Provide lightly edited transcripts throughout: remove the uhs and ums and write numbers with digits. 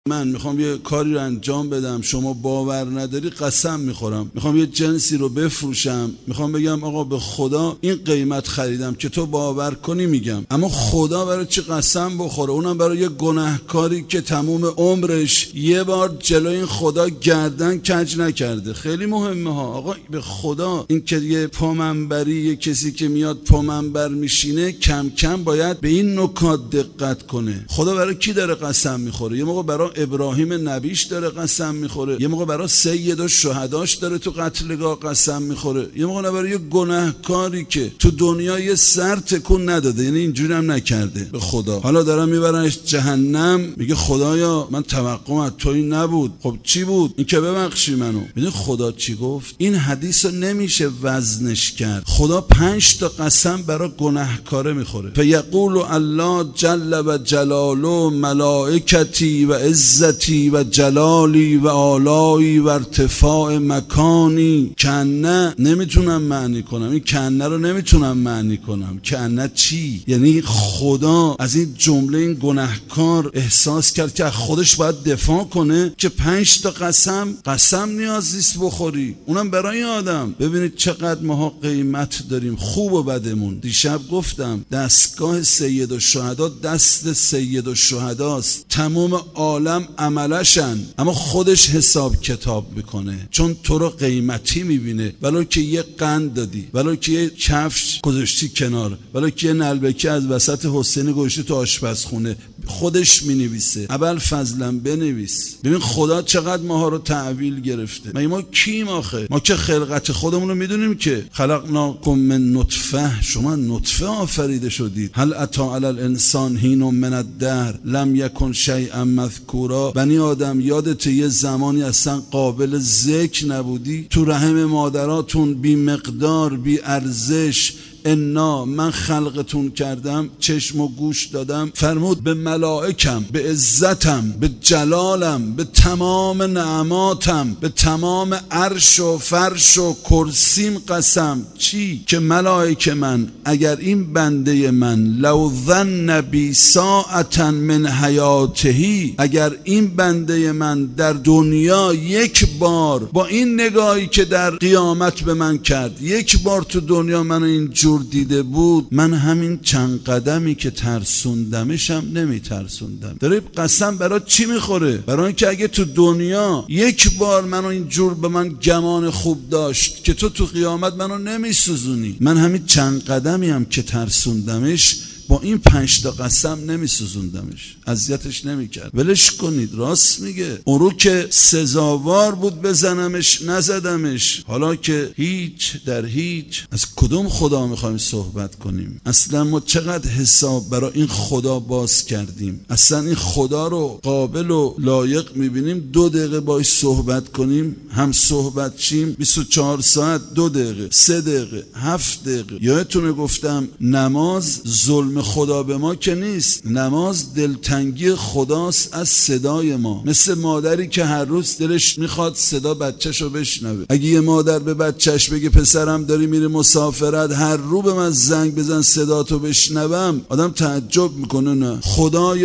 من میخوام یه کاری رو انجام بدم، شما باور نداری قسم میخورم. میخوام یه جنسی رو بفروشم، میخوام بگم آقا به خدا این قیمت خریدم که تو باور کنی، میگم اما خدا برای چی قسم بخوره؟ اونم برای یه گناهکاری که تموم عمرش یه بار جلوی این خدا گردن کج نکرده. خیلی مهمه ها آقا، به خدا این که یه پامنبری، یه کسی که میاد پامنبر میشینه کم کم باید به این نکات دقت کنه. خدا برای کی داره قسم میخوره؟ یه موقع برای ابراهیم نبیش داره قسم میخوره، یه موقع برای سید و شهداش داره تو قتلگاه قسم میخوره، یه موقع برای یه گناهکاری که تو دنیا یه سر تکون نداده، یعنی اینجوری هم نکرده به خدا. حالا دارن میبرنش جهنم، میگه خدایا من توقعم از تویی نبود. خب چی بود؟ این که ببخشی منو. میدونی خدا چی گفت؟ این حدیث رو نمیشه وزنش کرد. خدا 5 تا قسم برای گناهکاره میخوره. فیقول الله جل و جلاله ملائکتی و عزتی و جلالی و آلایی و ارتفاع مکانی. کنه نمیتونم معنی کنم، این کنه رو نمیتونم معنی کنم. کنه چی؟ یعنی خدا از این جمله این گناهکار احساس کرد که خودش باید دفاع کنه که 5 تا قسم نیاز نیست بخوری، اونم برای آدم. ببینید چقدر ماها قیمت داریم، خوب و بدمون. دیشب گفتم دستگاه سید الشهدا دست سید الشهداست، تمام عالم عملشن، اما خودش حساب کتاب میکنه، چون تو رو قیمتی میبینه. ولو که یه قند دادی، ولو که یه کفش گذاشتی کنار، ولو که یه نلبکی از وسط حسینی گذاشتی تو آشپزخونه، خودش مینویسه. اول فضلا بنویس. ببین خدا چقدر ماها رو تحویل گرفته. ما کیم آخه؟ ما که خلقت خودمون رو میدونیم که خلقناکم من نطفه، شما نطفه آفریده شدید. هل اتی علی الانسان حین من الدهر لم یکن شیئا مذکورا. بنی آدم یادت یه زمانی اصلا قابل ذکر نبودی؟ تو رحم مادراتون بی مقدار، بی ارزش، انا من خلقتون کردم، چشم و گوش دادم. فرمود به ملائکم، به عزتم، به جلالم، به تمام نعماتم، به تمام عرش و فرش و کرسیم قسم. چی؟ که ملائکه من اگر این بنده من لو ظن بی ساعتا من حیاتهی، اگر این بنده من در دنیا یک بار با این نگاهی که در قیامت به من کرد، یک بار تو دنیا منو این دیده بود، من همین چند قدمی که ترسوندمشم نمی ترسوندم. داره قسم برای چی میخوره؟ برای اینکه اگه تو دنیا یک بار منو اینجور به من گمان خوب داشت که تو قیامت منو نمی سوزونی، من همین چند قدمی هم که ترسوندمش با این 5 تا قسم نمی سوزوندمش، اذیتش نمی کرد. ولش کنید، راست میگه. اون رو که سزاوار بود بزنمش نزدمش. حالا که هیچ در هیچ، از کدوم خدا میخوایم صحبت کنیم؟ اصلا ما چقدر حساب برای این خدا باز کردیم؟ اصلا این خدا رو قابل و لایق میبینیم 2 دقیقه باش صحبت کنیم؟ هم صحبت چیم 24 ساعت 2 دقیقه 3 دقیقه 7 دقیقه. یادتونه گفتم نماز ظلم خدا به ما که نیست، نماز دلتنگی خداست از صدای ما. مثل مادری که هر روز دلش میخواد صدا بچه‌شو بشنوه. اگه یه مادر به بچه‌ش بگه پسرم داری میری مسافرت، هر رو به من زنگ بزن صداتو بشنوم، آدم تعجب میکنه. نه، خدای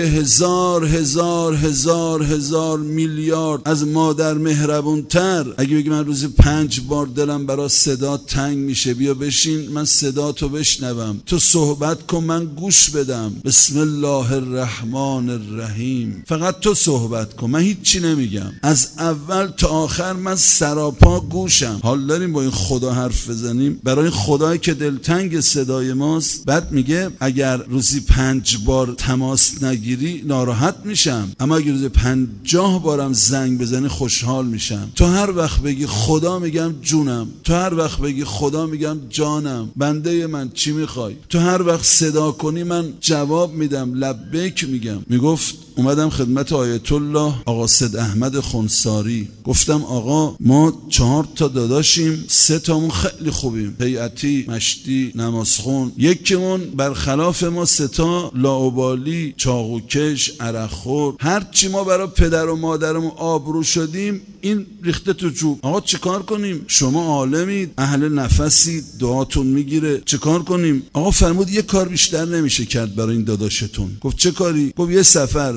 هزار میلیارد از مادر مهربونتر اگه بگه من روزی 5 بار دلم برای صدا تنگ میشه، بیا بشین من صداتو بشنوم، تو صحبت کن من گوش بدم. بسم الله الرحمن الرحیم. فقط تو صحبت کن، من هیچی نمیگم، از اول تا آخر من سراپا گوشم. حال داریم با این خدا حرف بزنیم؟ برای خدایی که دلتنگ صدای ماست. بعد میگه اگر روزی 5 بار تماس نگیری ناراحت میشم، اما اگر روزی 50 بارم زنگ بزنی خوشحال میشم. تو هر وقت بگی خدا میگم جونم، تو هر وقت بگی خدا میگم جانم، بنده من چی میخوای؟ تو هر وقت صدا کنی من جواب میدم، لبیک میگم. میگفت اومدم خدمت آیت الله آقا سید احمد خنساری، گفتم آقا ما 4 تا داداشیم، 3 تامون خیلی خوبیم، هیئتی، مشتی، نمازخون. یکیمون برخلاف ما 3 تا لاابالی، چاقوکش، عرقخور. هرچی ما برای پدر و مادرمون آبرو شدیم این ریخته تو جوب. آقا چیکار کنیم؟ شما عالمید، اهل نفسی، دعاتون میگیره، چیکار کنیم؟ آقا فرمود یه کار بیشتر نمیشه کرد برای این داداشتون. گفت چه کاری؟ گفت یه سفر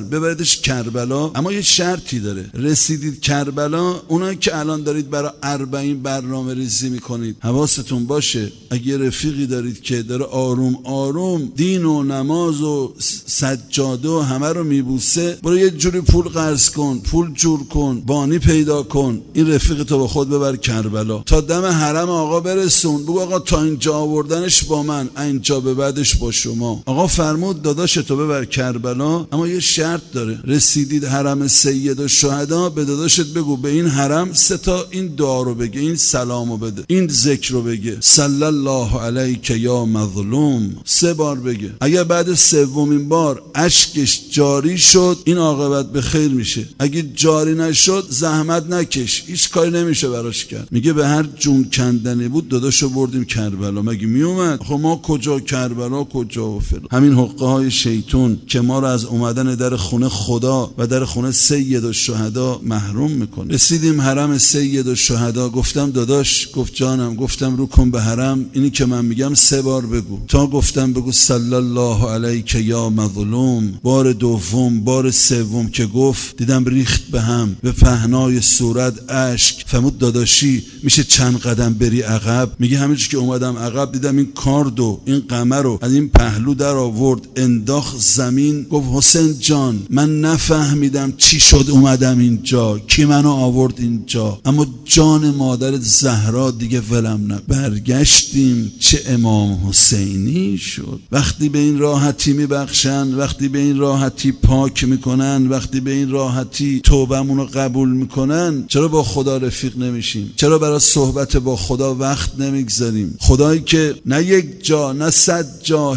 ببریدش کربلا، اما یه شرطی داره. رسیدید کربلا، اونایی که الان دارید برای 40 برنامه ریزی میکنید، حواستون باشه اگه رفیقی دارید که داره آروم آروم دین و نماز و سجاده و همه رو میبوسه، برو یه جوری پول قرض کن، پول جور کن، بانی پیدا کن، این رفیق تو با خود ببر کربلا، تا دم حرم آقا برسون، بگو آقا تا اینجا آوردنش با من، اینجا به بعدش با شما. آقا فرمود داداش تو ببر کربلا، اما یه شرط داره. رسیدید حرم سید الشهدا، به داداشت بگو به این حرم 3 تا این دعا رو بگه، این سلامو بده، این ذکر رو بگه، صلی الله علیک یا مظلوم 3 بار بگه. اگر بعد 3مین بار اشکش جاری شد، این عاقبت به خیر میشه. اگه جاری نشد زحمت نکش، هیچ کاری نمیشه براش کرد. میگه به هر جون کندنی بود داداشو بردیم کربلا. مگه میومد؟ خب ما کجا کربلا کجا و فلان. همین حقه های شیطون که ما رو از اومدن در خونه خدا و در خونه سید الشهدا محروم میکنه. رسیدیم حرم سید الشهدا، گفتم داداش، گفت جانم، گفتم رو کن به حرم، اینی که من میگم 3 بار بگو. تا گفتم بگو صلی الله علیک یا مظلوم، بار دوم بار سوم که گفت دیدم ریخت به هم، به پهنای صورت اشک. فرمود داداشی میشه چند قدم بری عقب؟ میگه همینجوری که اومدم عقب دیدم این کاردو این قمر رو از این پهلو در آورد انداخت زمین. گفت حسین جان من نفهمیدم چی شد اومدم اینجا، کی منو آورد اینجا، اما جان مادر زهرا دیگه ولم نه. برگشتیم چه امام حسینی شد. وقتی به این راحتی میبخشن، وقتی به این راحتی پاک میکنن، وقتی به این راحتی توبهمون رو قبول میکنن، چرا با خدا رفیق نمیشیم؟ چرا برای صحبت با خدا وقت نمیگذاریم؟ خدایی که نه 1 جا نه 100 جا،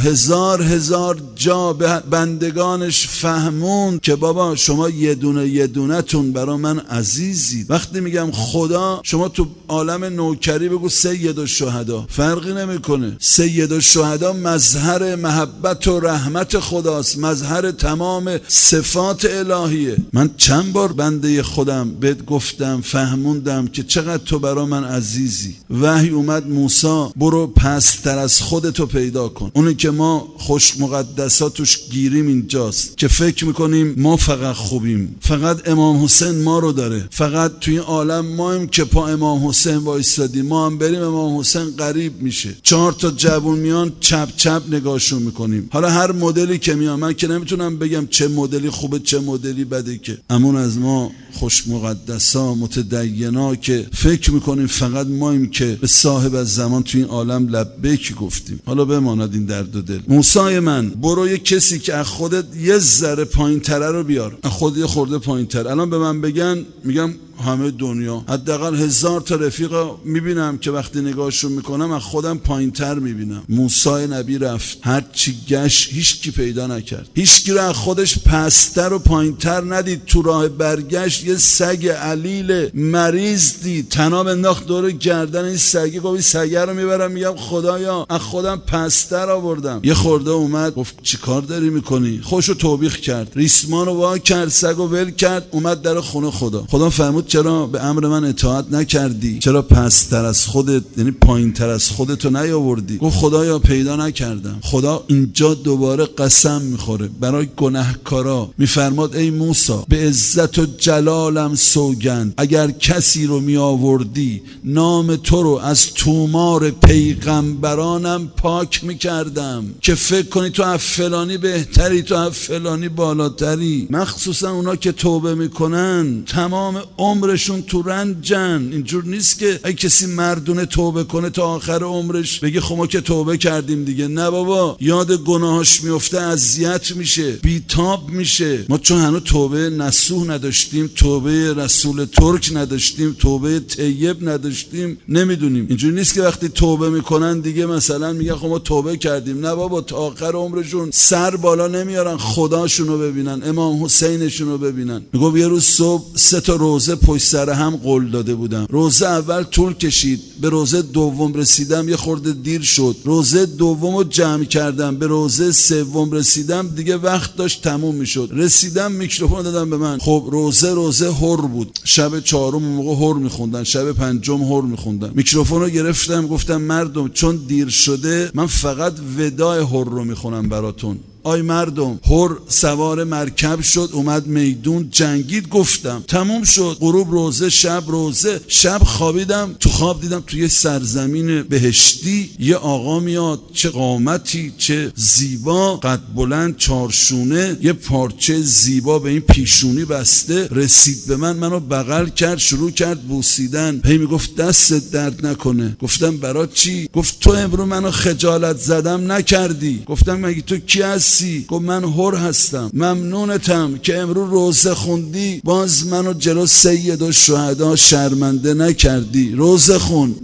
1000 جا به بندگانش فهمون که بابا شما یه دونه تون برا من عزیزید. وقتی میگم خدا، شما تو عالم نوکری بگو سید الشهدا، فرقی نمیکنه. سید الشهدا مظهر محبت و رحمت خداست، مظهر تمام صفات الهیه. من چند بار بنده خودم بهت گفتم، فهموندم که چقدر تو برا من عزیزی. وحی اومد موسی برو پستر از خودتو پیدا کن. اونی که ما خوش مقدساتش گیریم اینجاست که فکر میکنیم ما فقط خوبیم، فقط امام حسین ما رو داره، فقط توی عالم مایم که پا امام حسین وایسادیم، ما هم بریم امام حسین قریب میشه. 4 تا جوون میان چپ نگاهشون میکنیم. حالا هر مدلی که میان، من که نمیتونم بگم چه مدلی خوبه چه مدلی بده، که امون از ما خوش مقدسا متدینا که فکر میکنیم فقط مایم که به صاحب از زمان توی این عالم لبیک گفتیم. حالا بماند این درد و دل. موسی من برو یه کسی که از خودت یه ذره پایین‌تره رو بیار، از خود یه خورده پایین‌تر. الان به من بگن، میگم همه دنیا حداقل 1000 تا رفیق میبینم که وقتی نگاهشون میکنم از خودم پایین‌تر میبینم. موسی نبی رفت، هر چی گشت هیچ کی پیدا نکرد، هیچ کی رو از خودش پستر و پایین‌تر ندید. تو راه برگشت یه سگ علیل مریض دید، طناب انداخت دور گردن این سگه، گفت این سگه رو میبرم، میگم خدایا از خودم پستر آوردم. یه خورده اومد گفت چی کار داری میکنی؟ خوشو توبیخ کرد، ریسمانو وا کرد، سگو ول کرد، اومد در خونه خدا. خدا فرمود چرا به امر من اطاعت نکردی؟ چرا پستر از خودت، یعنی پایینتر از خودتو نیاوردی؟ گفت خدایا پیدا نکردم. خدا اینجا دوباره قسم میخوره برای گناهکارا، میفرماد ای موسی به عزت و جلالم سوگند، اگر کسی رو میآوردی نام تو رو از تومار پیغمبرانم پاک میکردم که فکر کنی تو از فلانی بهتری، تو از فلانی بالاتری. مخصوصا اونا که توبه میکنن تمام عمرشون تو رنجن. اینجور نیست که اگه کسی مردونه توبه کنه تا آخر عمرش بگه خب ما که توبه کردیم دیگه. نه بابا، یاد گناهاش میفته اذیت میشه، بیتاب میشه. ما چون هنوز توبه نصوح نداشتیم، توبه رسول ترک نداشتیم، توبه طیب نداشتیم، نمیدونیم. اینجوری نیست که وقتی توبه میکنن دیگه مثلا میگه خب ما توبه کردیم. نه بابا، تا آخر عمرشون سر بالا نمیارن خداشونو ببینن، امام حسینشونو ببینن. میگم یه روز صبح 3 تا روزه پشت سر هم قول داده بودم. روزه اول طول کشید، به روزه دوم رسیدم یه خورده دیر شد. روزه دومو جمع کردم، به روزه سوم رسیدم دیگه وقت داشت تموم میشد. رسیدم میکروفون دادم به من. خب روزه هر بود، شب 4 موقع هر میخوندن، شب 5 هر میخوندن. میکروفون رو گرفتم گفتم مردم چون دیر شده من فقط وداع هر رو میخونم براتون، آی مردم. هر سوار مرکب شد اومد میدون جنگید. گفتم تموم شد. غروب روزه، شب روزه. شب خوابیدم، تو خواب دیدم توی سرزمین بهشتی یه آقا میاد، چه قامتی، چه زیبا، قد بلند، چارشونه، یه پارچه زیبا به این پیشونی بسته. رسید به من، منو بغل کرد، شروع کرد بوسیدن. هی میگفت دستت درد نکنه. گفتم برای چی؟ گفت تو امروز منو خجالت زدم نکردی. گفتم مگه تو کی هستی؟ گفت من هر هستم. ممنونتم که امروز روزه خوندی، باز منو جلو سید الشهدا شرمنده نکردی. روزه خون.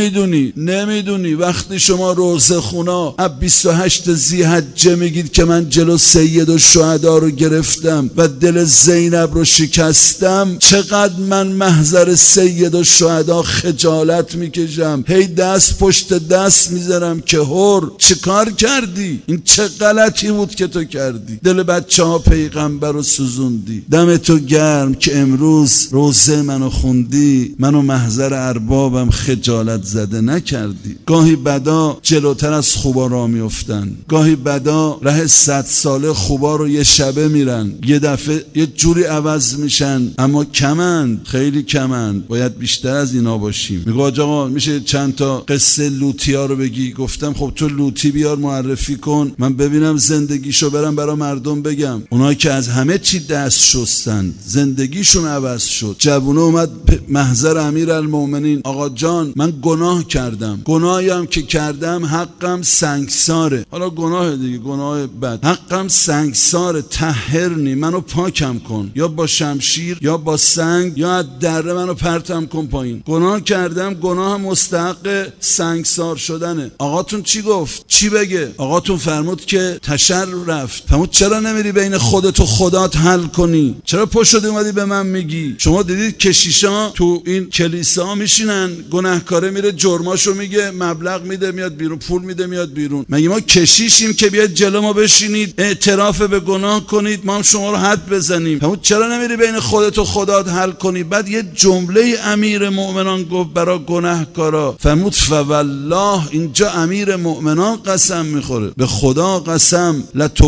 نمیدونی وقتی شما روزه خونا اب 28 ذی‌حجه میگید که من جلو سید الشهدا رو گرفتم و دل زینب رو شکستم، چقدر من محضر سید الشهدا خجالت میکشم. هی دست پشت دست میذارم که هر چه کار کردی؟ این چه غلطی بود که تو کردی؟ دل بچه ها پیغمبر رو سوزوندی. دم تو گرم که امروز روزه منو خوندی، منو محضر اربابم خجالت زده نکردی. گاهی بدا جلوتر از خوبا را میافتن، گاهی بدا ره 100 ساله خوبا رو یه شبه میرن، یه دفعه یه جوری عوض میشن، اما کمند، خیلی کمند. باید بیشتر از اینا باشیم. میگه آقا میشه چند تا قصه لوطیا رو بگی؟ گفتم خب تو لوطی بیار معرفی کن، من ببینم زندگیشو برم برا مردم بگم. اونایی که از همه چی دست شستن زندگیشون عوض شد. جوونه اومد محضر امیرالمومنین، آقا جان من گناه کردم، گناهی هم که کردم حقم سنگساره. حالا گناه دیگه، گناه بد، حقم سنگساره، طهرنی، منو پاکم کن، یا با شمشیر یا با سنگ یا از دره منو پرتم کن پایین. گناه کردم، گناه مستحق سنگسار شدنه. آقاتون چی گفت؟ چی بگه؟ آقاتون فرمود که تشر رفت. فرمود چرا نمیری بین خودت و خدات حل کنی؟ چرا پشت شدی اومدی به من میگی؟ شما دیدید کشیشا تو این کلیسا میشینن، گناهکاره میره جرماشو میگه، مبلغ میده میاد بیرون، پول میده میاد بیرون. مگه ما کشیشیم که بیاد جلو ما بشینید اعتراف به گناه کنید ما هم شما رو حد بزنیم؟ فرمود چرا نمیری بین خودت و خدات حل کنی؟ بعد یه جمله امیر مؤمنان گفت برای گناهکارا، فرمود فوالله، اینجا امیر مؤمنان قسم میخوره، به خدا قسم،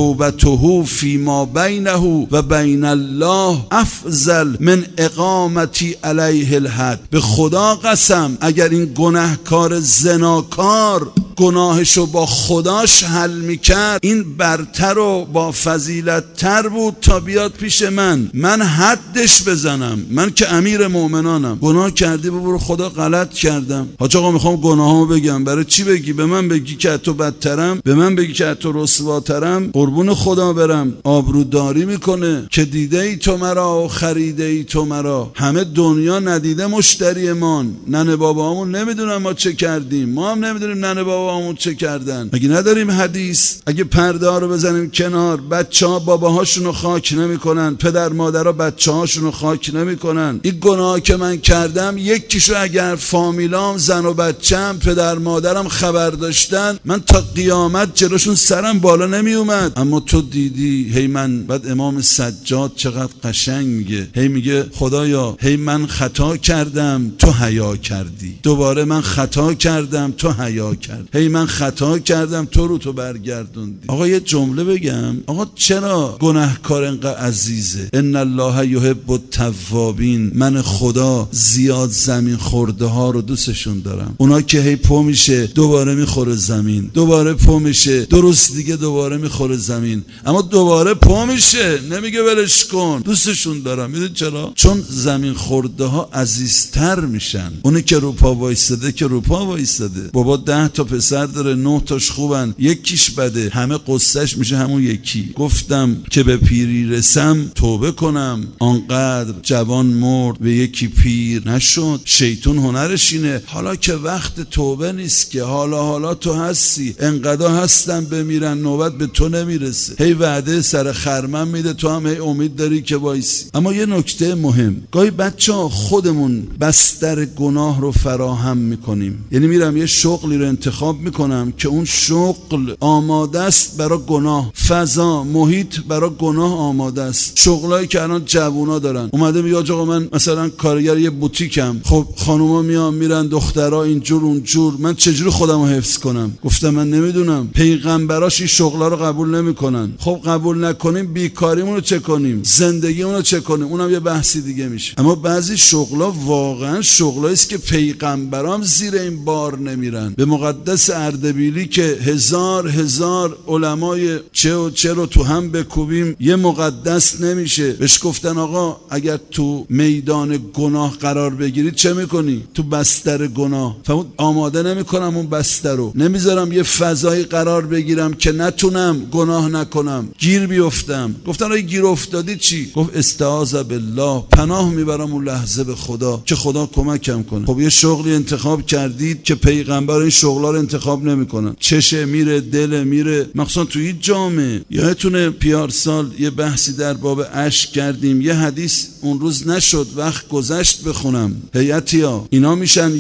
لتوبته فی ما بینه و بین الله افضل من اقامتی علیه الحد. به خدا قسم اگر این گناهکار زناکار گناهشو با خداش حل میکرد، این برتر و با فضیلت تر بود تا بیاد پیش من حدش بزنم. من که امیر مؤمنانم. گناه کردی برو خدا غلط کردم. حاج آقا میخوام گناهامو بگم. برای چی بگی؟ به من بگی که تو بدترم، به من بگی که تو رسواترم، قربون خدا برم. آبروداری میکنه که دیده ای تو مرا و خریده ای تو مرا. همه دنیا ندیده مشتری مان. ننه بابامون نمیدونن ما چه کردیم، ما هم نمیدونیم ننه بابامون چه کردن. مگه نداریم حدیث؟ اگه پرده ها رو بزنیم کنار، بچه ها باباهاشونو خاک نمیکنن، پدر مادرها بچه هاشونو خاک نمیکنن. این گناه که من کردم یکیشو اگر فامیلام، زن و بچم، پدر مادرم خبر داشتن، من تا قیامت جلوشون سرم بالا نمی اومد. اما تو دیدی. هی من، بعد امام سجاد چقدر قشنگ میگه، هی میگه خدایا هی من خطا کردم تو حیا کردی، دوباره من خطا کردم تو حیا کردی، هی من خطا کردم تو رو تو برگردوندی. آقا یه جمله بگم، آقا چرا گناهکار انقدر عزیزه؟ ان الله یحب التوابین، من خدا زیاد زمین خورده ها رو دوستشون دارم. اونا که هی پا میشه دوباره میخوره زمین، دوباره پا میشه 2 روز دیگه دوباره میخوره زمین، اما دوباره پا میشه، نمیگه ولش کن، دوستشون دارم. میدونی چرا؟ چون زمین خورده ها عزیزتر میشن. اونی که رو پا وایستاده که رو پا وایستاده. بابا 10 تا پسر داره، 9 تاش خوبن، یکیش بده، همه قصهش میشه همون یکی. گفتم که به پیری رسم توبه کنم، آنقدر جوان مرد به یکی پیر نشد. شیطون هنرش اینه، حالا که وقت توبه نیست که، حالا تو هستی، انقدر هستن بمیرن نوبت به تو نمیرسه. هی وعده سر خرمن میده، تو هم هی امید داری که وایسی. اما یه نکته مهم، گاهی بچه‌ها خودمون بستر گناه رو فراهم میکنیم. یعنی میرم یه شغلی رو انتخاب انتخاب میکنم که اون شغل آماده است برای گناه، فضا محیط برای گناه آماده است. شغلایی که الان جوونا دارن، اومده میگه آقا من مثلا کارگر یه بوتیکم، خب خانوما میان میرن، دخترها اینجور اونجور، من چجوری خودمو حفظ کنم؟ گفتم من نمیدونم. پیغمبراش این شغلا رو قبول نمیکنن. خب قبول نکنیم بیکاریمون رو چه کنیم؟ زندگیمون رو چه کنیم؟ اونم یه بحثی دیگه میشه. اما بعضی شغلا واقعا شغلایی است که پیغمبرام زیر این بار نمیرن. به مقدس اردبیلی که هزار علمای چه رو تو هم بکوبیم یه مقدس نمیشه. بهش گفتن آقا اگر تو میدان گناه قرار بگیری چه میکنی؟ تو بستر گناه. فهمت؟ آماده نمیکنم اون بستر رو، نمیذارم یه فضایی قرار بگیرم که نتونم گناه نکنم، گیر بیفتم. گفتن آقا گیر افتادی چی؟ گفت استعاذ بالله، پناه میبرم اون لحظه به خدا که خدا کمکم کنه. خب یه شغلی انتخاب کردید که پیغمبر این شغلا رو انتخاب نمیکنن. چشه میره، دل میره، مخصوصا توی این جامعه. یادتونه پیارسال یه بحثی در باب اشک کردیم، یه حدیث اون روز نشد وقت گذشت بخونم. هیئتیا اینا میشن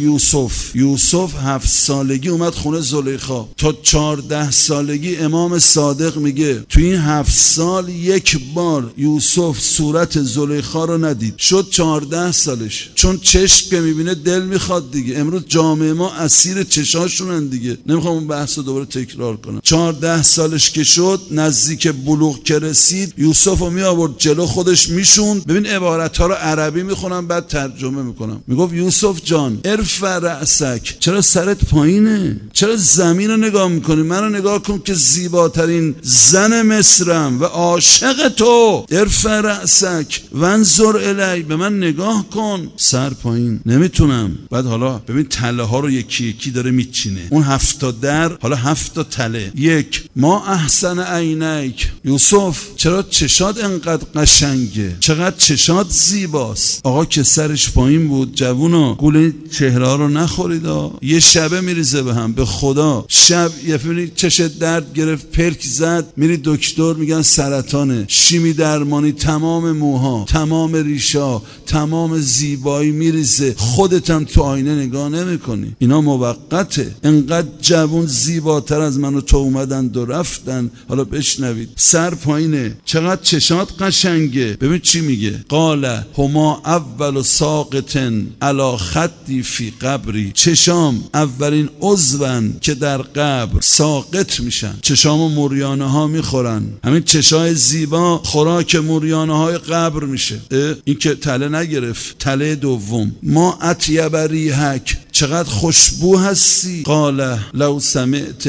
یوسف 7 سالگی اومد خونه زلیخا، تا 14 سالگی امام صادق میگه تو این 7 سال یک بار یوسف صورت زلیخا رو ندید. شد 14 سالش، چون چشم که میبینه دل میخواد دیگه. امروز جامعه ما اسیر چشاشونن دیگه. نمیخوام اون بحث رو دوباره تکرار کنم. 14 سالش که شد، نزدیک بلوغ که رسید، یوسف رو می آورد جلو خودش میشوند. ببین عبارت ها رو عربی میخونم بعد ترجمه میکنم. میگفت یوسف جان ارفع رأسک، چرا سرت پایینه؟ چرا زمین رو نگاه میکنی؟ منو نگاه کن که زیباترین زن مصرم و عاشق تو. ارفع رأسک وانظر الی، به من نگاه کن. سر پایین، نمیتونم. بعد حالا ببین تله ها رو یکی یکی داره میچینه. اون 7 در حالا 7 تله. یک، ما احسن عینیک، یوسف چرا چشات انقدر قشنگه؟ چقدر چشات زیباست. آقا که سرش پایین بود، جوونا گول چهره ها رو نخورید. یه شبه میریزه به هم، به خدا. شب یه چش درد گرفت، پرک زد، میری دکتر میگن سرطانه، شیمی درمانی، تمام موها، تمام ریشا، تمام زیبایی میریزه. خودتم تو آینه نگاه نمیکنی. اینا موقته. انقدر جوون زیباتر از من و تو اومدن و رفتن. حالا بشنوید. سر پایینه، چقدر چشات قشنگه. ببین چی میگه. قال هما اول ساقطن علی خدی فی قبری، چشام اولین عضون که در قبر ساقط میشن. چشامو موریانه ها میخورن. همین چشای زیبا خوراک موریانه های قبر میشه. این که تله نگرفت. تله دوم، ما اطیب ریحک، چقدر خوشبو هستی. قال لو سمعت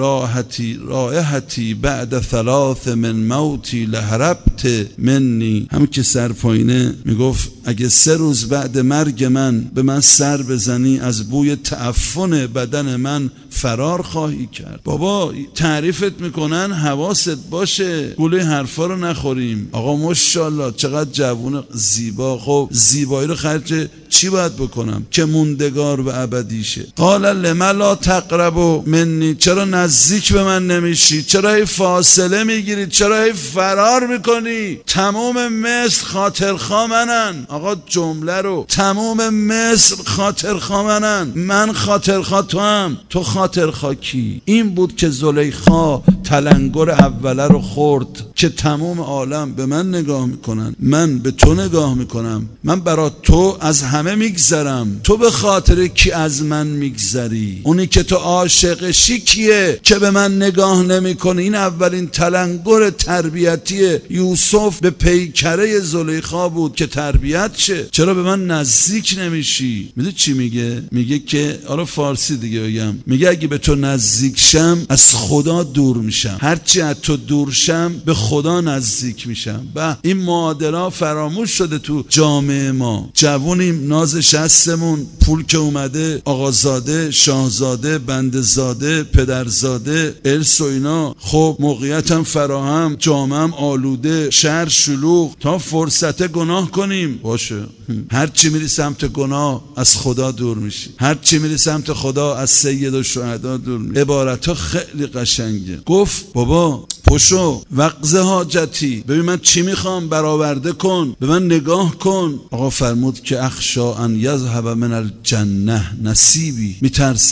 رائحتی بعد 3 من موتی لهربت منی. همون که سر پایینه میگفت اگه 3 روز بعد مرگ من به من سر بزنی، از بوی تعفن بدن من فرار خواهی کرد. بابا تعریفت میکنن، حواست باشه گوله حرفا رو نخوریم. آقا ماشاءالله چقدر جوون زیبا. خب زیبایی رو خرج چی باید بکنم که موندگار و ابدیشه؟ قال لما لا تقربوا منی، چرا نزدیک به من نمیشی؟ چرا هی فاصله میگیری؟ چرا هی فرار میکنی؟ تمام مصر خاطرخواه منن. آقا جمله رو، تمام مصر خاطرخواه منن. من خاطرخواه تو هم. تو خاطرخواه کی؟ این بود که زلیخا تلنگر اوله رو خورد که تمام عالم به من نگاه میکنن، من به تو نگاه میکنم، من برای تو از همه میگذرم. تو به خاطر کی از من میگذری؟ اونی که تو عاشقشی کیه که به من نگاه نمیکنه؟ این اولین تلنگر تربیتی یوسف به پیکره زلیخا بود که تربیت شه. چرا به من نزدیک نمیشی؟ میدونی چی میگه؟ میگه که حالا فارسی دیگه بگم، میگه اگه به تو نزدیک شم از خدا دور میشم، هرچی از تو دور شم به خدا نزدیک میشم. و این معادله فراموش شده تو جامعه ما. جوونیم، ناز شستمون، پول که اومده، آقازاده، شاهزاده، بندزاده، پدرزاده، ارث و اینا. خب موقعیتم فراهم، جامعهم آلوده، شهر شلوغ، تا فرصت گناه کنیم. باشه، هرچی میری سمت گناه از خدا دور میشی، هرچی میری سمت خدا از سید و شهدا دور میشی. عبارت ها خیلی قشنگه. گفت بابا پشو وقز حاجتی، ببین من چی میخوام، برآورده کن، به من نگاه کن. آقا فرمود که اخشا ان یذهب من الجنه نصیبی، میترسم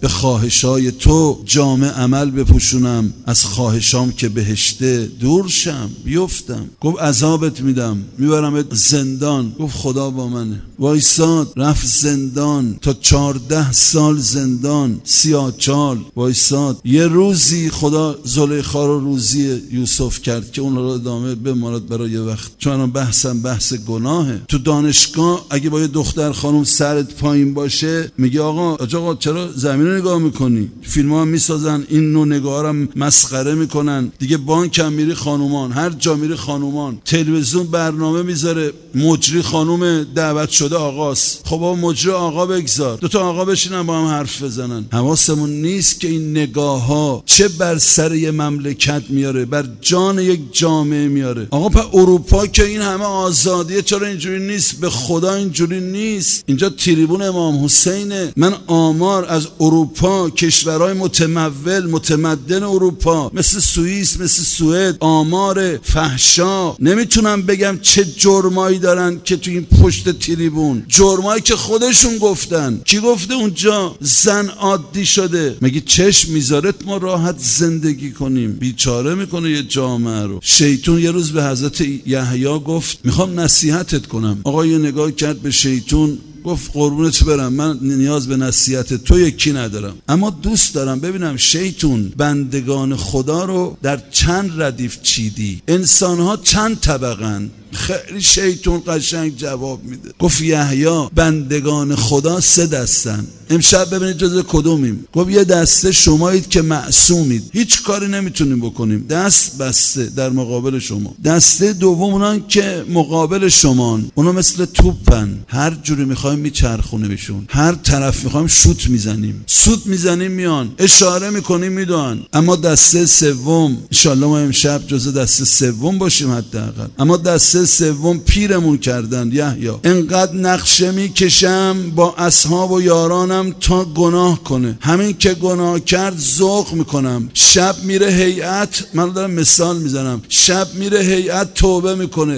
به خواهشای تو جامه عمل بپوشونم، از خواهشام که بهشته دور شم بیفتم. گفت عذابت میدم، میبرمت زندان. گفت خدا با منه. وایساد، رفت زندان تا 14 سال زندان، سیاه‌چال وایساد. یه روزی خدا زلیخا رو روزی یوسف کرد که اون رو ادامه بماند برای یه وقت، چون الان بحث گناهه. تو دانشگاه اگه با یه دختر خانم سرت پایین باشه میگه آقا چرا زمین رو نگاه میکنی؟ فیلم ها هم میسازن این نوع نگاه هم مسخره میکنن دیگه. بانک هم میری خانومان، هر جا میری خانومان. تلویزیون برنامه میذاره مجری خانوم دعوت شده آقاست. خب با مجری آقا بگذار، دوتا آقا بشینن با هم حرف بزنن. حواسمون نیست که این نگاه ها چه بر سر یه مملکت میاره، بر جان یک جامعه میاره. آقا اروپا که این همه آزادیه چرا اینجوری نیست؟ به خدا اینجوری نیست. اینجا تریبون امام حسینه. من آمار از اروپا، کشورهای متمول متمدن اروپا مثل سوئیس، مثل سوئد، آمار فحشا نمیتونم بگم چه جرمایی دارن که تو این پشت تریبون، جرمایی که خودشون گفتن. کی گفته اونجا زن عادی شده؟ مگه چشم میذارت ما راحت زندگی کنیم؟ بیچاره میکنه یه جامعه رو. شیطان یه روز به حضرت یحیی گفت میخوام نصیحتت کنم. آقا یه نگاه کرد به شیطان، گفت قربونت برم، من نیاز به نصیحت تو یکی ندارم، اما دوست دارم ببینم شیطان بندگان خدا رو در چند ردیف چیدی، انسانها چند طبقن. خیلی شیطان قشنگ جواب میده. گفت یحیی بندگان خدا 3 دستن. امشب ببینید جزء کدومیم. گفت یه دسته شمایید که معصومید، هیچ کاری نمیتونیم بکنیم، دست بسته در مقابل شما. دسته دوم اونان که مقابل شمان، اونا مثل توپن، هر جوری میخوایم میچرخونیمشون، هر طرف میخوایم شوت میزنیم میان، اشاره میکنیم میدونن. اما دسته سوم، ان شاءالله ما امشب جزء دسته سوم باشیم حداقل. اما دسته سوم پیرمون کردن یحیی، انقدر نقشه میکشم با اصحاب و یارانم تا گناه کنه، همین که گناه کرد ذوق میکنم. شب میره هیئت، من دارم مثال میزنم، شب میره هیئت توبه میکنه،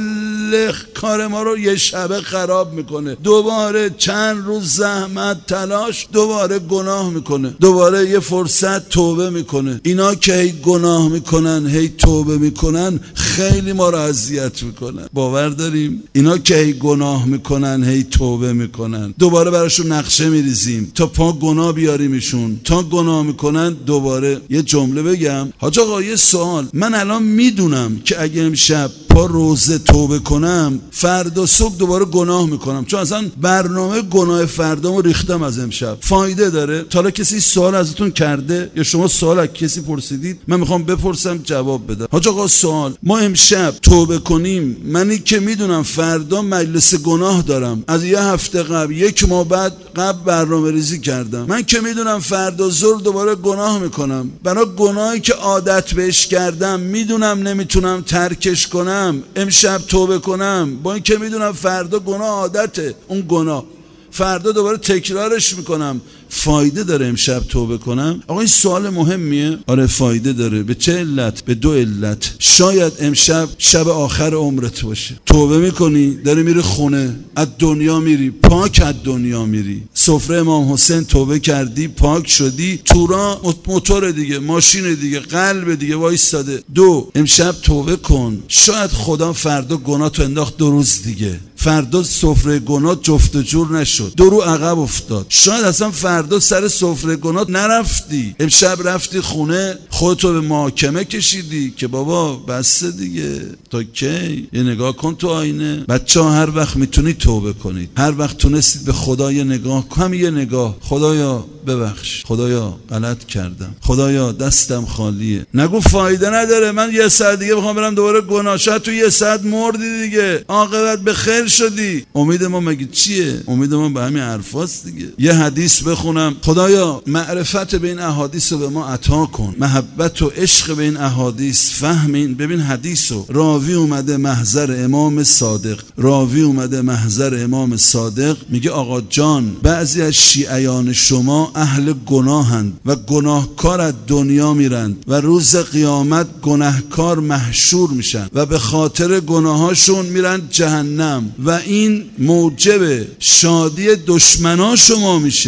کل کار ما رو یه شبه خراب میکنه، دوباره چند روز زحمت تلاش، دوباره گناه میکنه، دوباره یه فرصت توبه میکنه. اینا که هی گناه میکنن هی توبه میکنن خیلی ما رو اذیت میکنن. باور داریم؟ اینا که هی گناه میکنن هی توبه میکنن، دوباره براشون نقشه میریزیم تا پا گناه بیاریمشون، تا گناه میکنن دوباره. یه جمله بگم حاج آقا، یه سوال، من الان میدونم که اگه امشب پا روزه توبه کنم فردا صبح دوباره گناه میکنم، چون اصلا برنامه گناه فردامو ریختم از امشب. فایده داره؟ تا حالا کسی سوال ازتون کرده یا شما سوال از کسی پرسیدید؟ من میخوام بپرسم جواب بدم. حاج آقا سوال، ما امشب توبه کنیم، منی که میدونم فردا مجلس گناه دارم، از یه هفته قبل، 1 ماه بعد قبل برنامه ریزی کردم، من که میدونم فردا ظهر دوباره گناه میکنم، برای گناهی که عادت بهش کردم میدونم نمیتونم ترکش کنم، امشب توبه کنم با این که میدونم فردا گناه عادته، اون گناه فردا دوباره تکرارش میکنم، فایده داره امشب توبه کنم؟ آقا این سوال مهمیه. آره فایده داره. به چه علت؟ به 2 علت. شاید امشب شب آخر عمرت باشه، توبه میکنی داری میری خونه، از دنیا میری، پاک از دنیا میری. سفره امام حسین توبه کردی، پاک شدی، تورا موتور دیگه، ماشین دیگه، قلب دیگه وایستاده. 2 امشب توبه کن، شاید خدا فردا گناه تو انداخت 2 روز دیگه، فردا سفره گناه جفت و جور نشد، 2 رو عقب افتاد، شاید اصلا فردا سر سفره گناه نرفتی، امشب رفتی خونه خودتو به محاکمه کشیدی که بابا بسته دیگه تا کی. یه نگاه کن تو آینه. بچه‌ها هر وقت میتونید توبه کنید، هر وقت تونستید به خدا یه نگاه کن، یه نگاه، خدایا ببخش، خدایا غلط کردم، خدایا دستم خالیه. نگو فایده نداره، من 1 ساعت دیگه بخوام برم دوباره گناه، شاید تو 1 ساعت مردی دیگه، عاقبت به خیر شدی. امید ما مگه چیه؟ امید ما به همین حرفاست دیگه. یه حدیث بخونم، خدایا معرفت به این احادیث رو به ما عطا کن، محبت و عشق به این احادیث، فهمین. ببین حدیثو راوی اومده محضر امام صادق، راوی اومده محضر امام صادق، میگه آقا جان بعضی از شیعیان شما اهل گناهند و گناهکار از دنیا میرند و روز قیامت گناهکار محشور میشن و به خاطر گناهاشون میرن جهنم و این موجب شادی دشمنا شما میشه و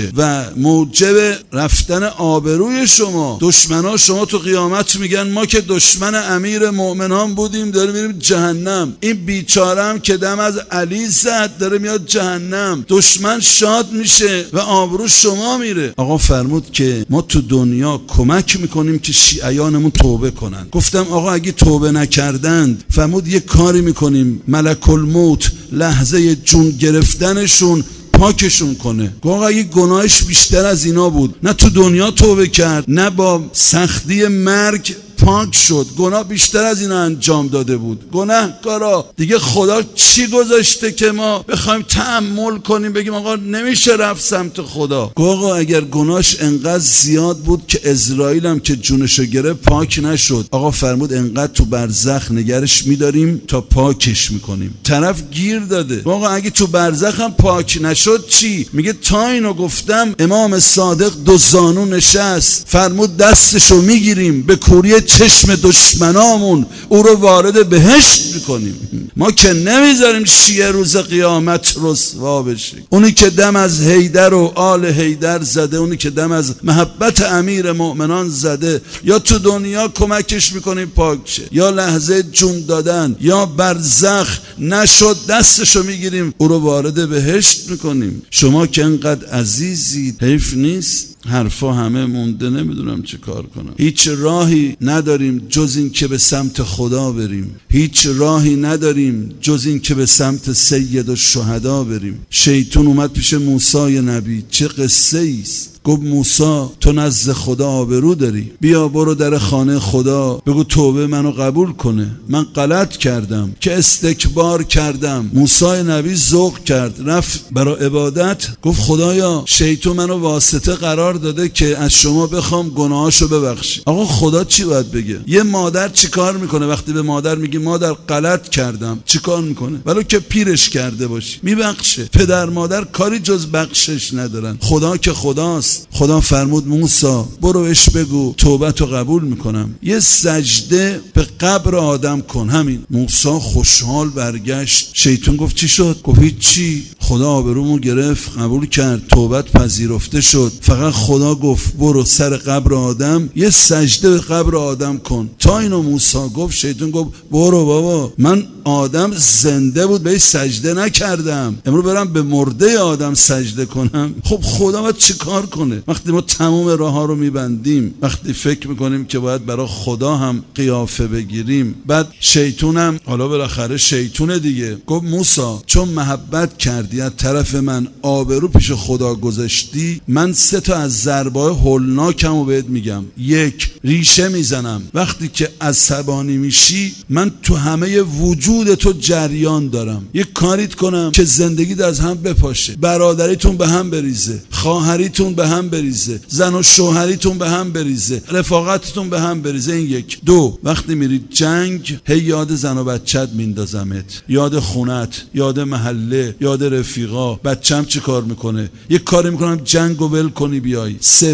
موجب رفتن آبروی شما. دشمنا شما تو قیامت میگن ما که دشمن امیر مؤمنان بودیم داره میریم جهنم، این بیچاره هم که دم از علی زد داره میاد جهنم. دشمن شاد میشه و آبرو شما میره. آقا فرمود که ما تو دنیا کمک میکنیم که شیعیانمون توبه کنن. گفتم آقا اگه توبه نکردند، فرمود یه کاری میکنیم ملک الموت لحظه جون گرفتنشون پاکشون کنه. آقا اگه گناهش بیشتر از اینا بود، نه تو دنیا توبه کرد نه با سختی مرگ پاک شد، گناه بیشتر از اینا انجام داده بود. گناهکارا دیگه خدا چی گذاشته که ما بخوایم تأمل کنیم بگیم آقا نمیشه رفت سمت خدا؟ آقا اگر گناهش انقدر زیاد بود که اسرائیل هم که جونشو گرفت پاک نشد، آقا فرمود انقدر تو برزخ نگرش میداریم تا پاکش میکنیم. طرف گیر داده. آقا اگه تو برزخ هم پاک نشد چی؟ میگه تا اینو گفتم امام صادق دو زانو نشست، فرمود دستشو میگیریم به کوری چشم دشمنامون او رو وارد بهشت میکنیم. ما که نمیذاریم شیعه روز قیامت رسوا بشه. اونی که دم از حیدر و آل حیدر زده، اونی که دم از محبت امیر مؤمنان زده، یا تو دنیا کمکش میکنیم پاک شه، یا لحظه جون دادن یا برزخ نشد دستشو میگیریم او رو وارد بهشت میکنیم. شما که انقدر عزیزید، حیف نیست حرفا همه مونده، نمیدونم چه کار کنم. هیچ راهی نداریم جز این که به سمت خدا بریم، هیچ راهی نداریم جز این که به سمت سید الشهدا بریم. شیطان اومد پیش موسی نبی، چه قصه ایست. گفت موسی تو نزد خدا آبرو داری، بیا برو در خانه خدا بگو توبه منو قبول کنه، من غلط کردم که استکبار کردم. موسی نبی ذوق کرد، رفت برای عبادت، گفت خدایا شیطان منو واسطه قرار داده که از شما بخوام گناهاشو ببخشی. آقا خدا چی باید بگه؟ یه مادر چی کار میکنه وقتی به مادر میگی مادر غلط کردم؟ چی کار میکنه؟ ولو که پیرش کرده باشی میبخشه. پدر مادر کاری جز بخشش ندارن. خدا که خداست. خدا فرمود موسی برو بهش بگو توبتو قبول میکنم، یه سجده به قبر آدم کن. همین. موسی خوشحال برگشت. شیطان گفت چی شد؟ گفت هیچی، خدا آبرومو گرفت، قبول کرد، توبت پذیرفته شد. فقط خدا گفت برو سر قبر آدم یه سجده به قبر آدم کن. تا اینو موسی گفت، شیطان گفت برو بابا، من آدم زنده بود بهش سجده نکردم، امروز برم به مرده آدم سجده کنم؟ خب خدا باید چی کار کنه؟ وقتی ما تمام راه ها رو میبندیم، وقتی فکر میکنیم که باید برای خدا هم قیافه بگیریم، بعد شیطونم حالا بالاخره شیطونه دیگه، گفت موسی چون محبت کردی از طرف من آبرو پیش خدا گذاشتی، من 3 تا از ضربای هولناکمو بهت میگم. 1 ریشه میزنم، وقتی که عصبانی میشی من تو همه وجود تو جریان دارم، یه کاریت کنم که زندگیت از هم بپاشه، برادریتون به هم بریزه، خواهریتون به هم بریزه، زن و شوهریتون به هم بریزه، رفاقتتون به هم بریزه. این 1. 2 وقتی میرید جنگ هی یاد زن و بچت میندازمت، یاد خونت، یاد محله، یاد رفیقا. بچم چی کار میکنه؟ یه کاری میکنم جنگو ول کنی بیای. 3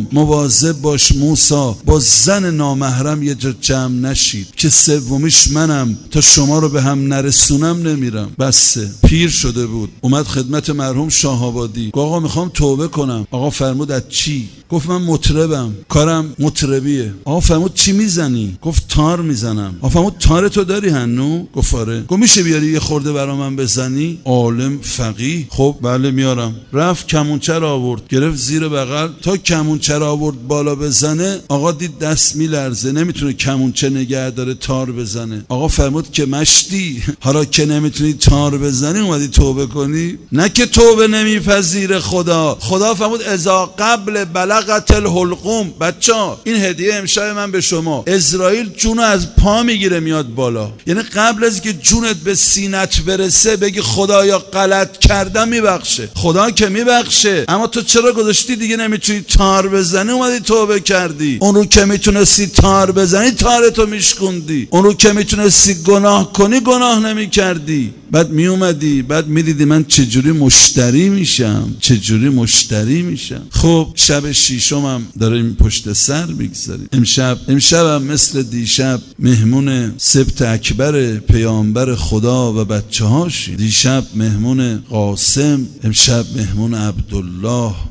مواظب باش موسی با زن نامحرم یه جا جمع نشید که 3میش منم، تا شما رو به هم نرسونم نمیرم. بسه. پیر شده بود، اومد خدمت مرحوم شاه آبادی، گفت آقا میخوام توبه کنم. آقا فرمود از چی؟ گفت من مطربم، کارم مطربیه. آقا فرمود چی میزنی؟ گفت تار میزنم. آقا فرمود تار تو داری هنو؟ گفت آره. گفت میشه بیاری یه خورده برا من بزنی؟ عالم فقیه. خب بله میارم. رفت کمونچه رو آورد، گرفت زیر بغل، تا کمونچه رو آورد بالا بزنه، آقا دید دست میلرزه، نمیتونه کمونچه نگه داره تار بزنه. آقا فرمود که مشتی، حالا که نمیتونی تار بزنی اومدی توبه کنی؟ نه که توبه نمیپذیره خدا. خدا فرمود اذا قبل بلغت الحلقوم. بچه‌ها این هدیه امشب من به شما، اسرائیل جونو از پا میگیره میاد بالا، یعنی قبل از که جونت به سینت برسه بگی خدایا غلط کردم میبخشه. خدا که میبخشه، اما تو چرا گذاشتی دیگه نمیتونی تار بزنی اومدی توبه کردی؟ اون رو که میتونستی تار بزنی تارتو میشکوندی، اون رو که میتونستی گناه کنی گناه نمیکردی. بعد میومدی بعد میدیدی من چجوری مشتری میشم، چجوری مشتری میشم. خب شب 6 هم داریم پشت سر میگذاریم. امشب هم مثل دیشب مهمون سبت اکبر پیامبر خدا و بچه هاشیم. دیشب مهمون قاسم، امشب مهمون عبدالله.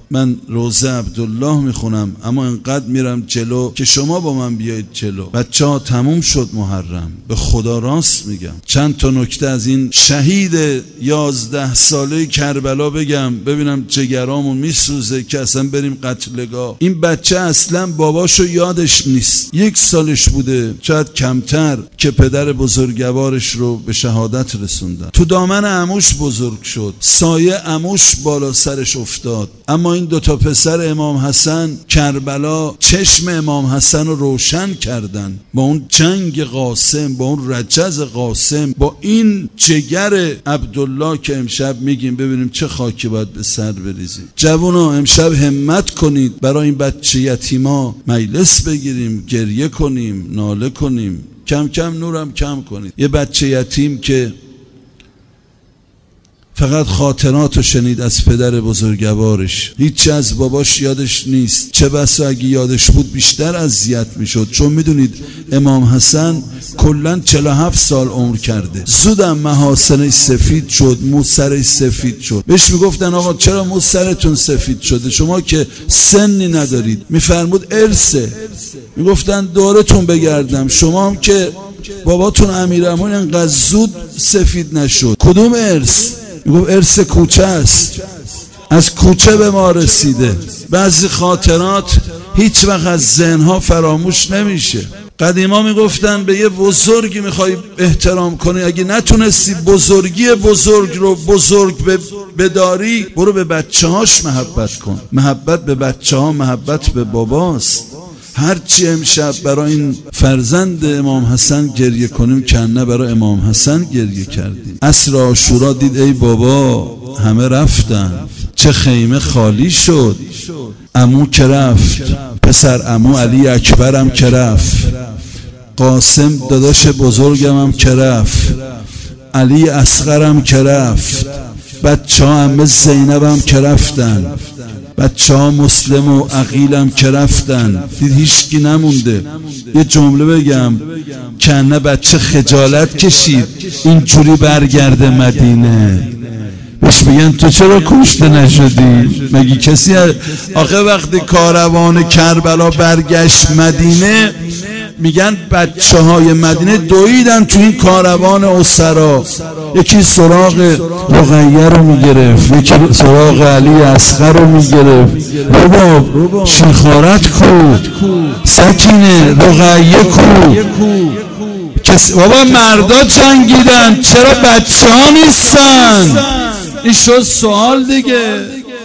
من روزه عبدالله میخونم اما انقدر میرم جلو که شما با من بیایید جلو. بچه ها تموم شد محرم، به خدا راست میگم. چند تا نکته از این شهید 11 ساله کربلا بگم ببینم جگرامون میسوزه که اصلا بریم قتلگاه. این بچه اصلا باباشو یادش نیست، 1 سالش بوده شاید کمتر که پدر بزرگوارش رو به شهادت رسوندن. تو دامن عموش بزرگ شد، سایه عموش بالا سرش افتاد. اما این 2 تا پسر امام حسن کربلا چشم امام حسن رو روشن کردن با اون جنگ قاسم، با اون رجز قاسم، با این جگر عبدالله که امشب میگیم ببینیم چه خاکی باید به سر بریزیم. جوونا امشب همت کنید برای این بچه یتیما مجلس بگیریم، گریه کنیم، ناله کنیم، کم کم نورم کم کنید. یه بچه یتیم که فقط خاطراتو شنید از پدر بزرگوارش، هیچی از باباش یادش نیست. چه بسا اگه یادش بود بیشتر اذیت میشد، چون میدونید امام حسن کلن 47 سال عمر کرده. زودم محاسنش سفید شد، موسرش سفید شد. بهش میگفتن آقا چرا موسرتون سفید شده؟ شما که سنی ندارید. میفرمود ارثه. میگفتن دورتون بگردم، شما هم که باباتون امیرالمومنین انقدر زود سفید نشد. کدوم ارث؟ میگفت ارث کوچه است، از کوچه به ما رسیده. بعضی خاطرات هیچ وقت از ذهنها فراموش نمیشه. قدیما میگفتن به یه بزرگی میخوای احترام کنی، اگه نتونستی بزرگی بزرگ رو بزرگ بداری، برو به بچه هاش محبت کن. محبت به بچه ها محبت به باباست. هرچی امشب برای این فرزند امام حسن گریه کنیم کنه برای امام حسن گریه کردیم. عصر عاشورا دید ای بابا همه رفتن، چه خیمه خالی شد. عمو که رفت، پسر عمو علی اکبرم که رفت، قاسم داداش بزرگم هم که رفت، علی اصغرم که رفت، بچه ها عمه زینبم که رفتن، بچه ها مسلم و عقیلم که رفتن. دید هیچکی نمونده. یه جمله بگم، کنه بچه خجالت کشید اینجوری برگرده مدینه. بهش بگن تو چرا کشته نشدی؟ مگه کسی آخه وقتی کاروان کربلا برگشت مدینه، میگن بچه های مدینه دویدن تو این کاروان اسرا. یکی سراغ رقیه رو میگرفت، یکی سراغ علی اصغر رو میگرفت. بابا شیخارت کو، سکینه رقیه کو، بابا مردا جنگیدن چرا بچه ها نیستن؟ این شد سوال دیگه.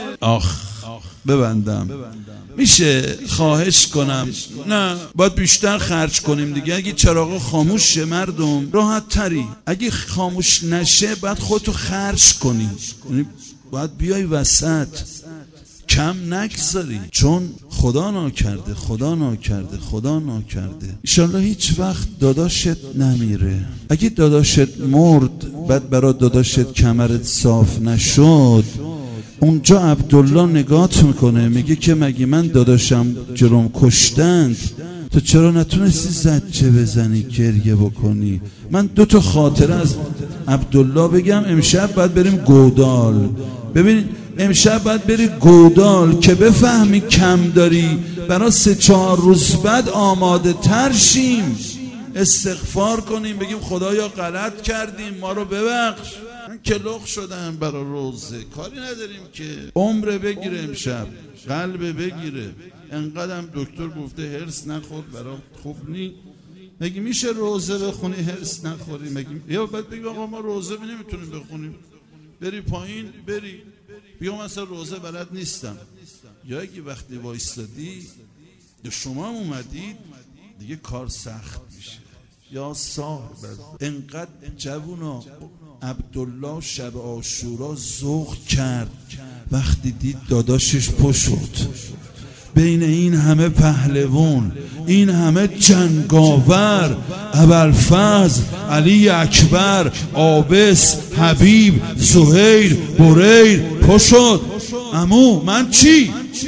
ببندم میشه خواهش کنم؟ نه باید بیشتر خرج کنیم دیگه. اگه چراغ خاموش شه مردم راحت تری، اگه خاموش نشه باید خودتو خرج کنی، باید بیای وسط، کم نگذاری، چون خدا ناکرده خدا ناکرده خدا ناکرده انشالله هیچ وقت داداشت نمیره. اگه داداشت مرد بعد برای داداشت کمرت صاف نشد، اونجا عبدالله نگات میکنه میگه که مگه من داداشم جرم کشتند، تو چرا نتونستی زجه بزنی گریه بکنی؟ من 2 تا خاطره از عبدالله بگم. امشب باید بریم گودال. ببین امشب باید بری گودال که بفهمی کم داری، برای 3-4 روز بعد آماده تر شیم، استغفار کنیم، بگیم خدایا غلط کردیم ما رو ببخش. من کلوخ شدم برای روزه، کاری نداریم که عمره بگیره، امشب قلبه بگیره. انقدرم دکتر گفته هرس نخور برای خوب نی. مگه میشه روزه بخونی هرس نخوری؟ مگه یا بعد بگیم آقا ما روزه نمیتونیم بخونیم، بری پایین بری بگم مثلا روزه بلد نیستم. یا اگه وقتی وایستادی شما هم اومدید دیگه کار سخت میشه. یا صاحب انقدر جوونا عبدالله شب عاشورا ذوق کرد وقتی دید داداشش پشت بین این همه پهلوان، این همه جنگاور، ابوالفضل، علی اکبر، عابس، حبیب، زهیر، بریر پشت. عمو من چی؟